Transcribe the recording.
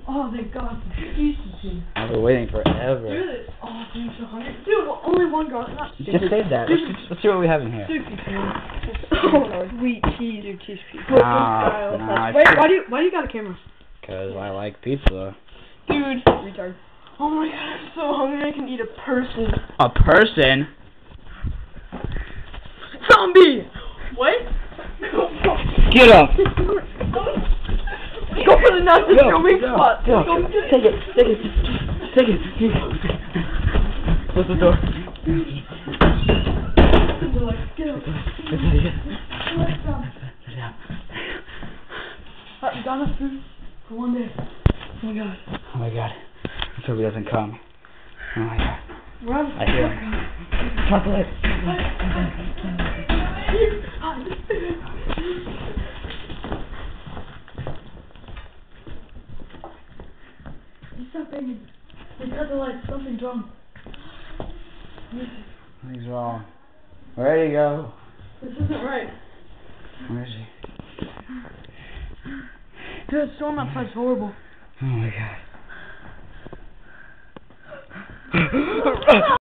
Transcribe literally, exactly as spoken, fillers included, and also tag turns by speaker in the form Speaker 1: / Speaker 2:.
Speaker 1: Oh, thank God. Jesus.
Speaker 2: I've been waiting forever.
Speaker 1: Dude, oh, dude, so hungry. Dude, well, only one garlic. Not
Speaker 2: Just save that. Let's, let's see what we have in here.
Speaker 1: Dude, oh, sweet cheese. Dude, cheese pizza.
Speaker 2: Nah, nah,
Speaker 1: Wait, why do you why do you got a camera?
Speaker 2: Because I like pizza.
Speaker 1: Dude. Retard. Oh my God, I'm so hungry. I can eat a person.
Speaker 2: A person?
Speaker 1: Zombie. What?
Speaker 2: Get up.
Speaker 1: Go for the nuts and filming spot.
Speaker 2: Go.
Speaker 1: Go.
Speaker 2: Take it. Take it. Take it. Close the door.
Speaker 1: Get up. I've got enough food for one day. Oh my God.
Speaker 2: Oh my God. Let's hope he doesn't come. Oh my God.
Speaker 1: Run.
Speaker 2: I hear him. Chocolate.
Speaker 1: Stop banging. They cut the lights. Something's wrong.
Speaker 2: Something's wrong. Where'd he go?
Speaker 1: This isn't right.
Speaker 2: Where is he?
Speaker 1: Dude, the storm outside's horrible.
Speaker 2: Oh my God.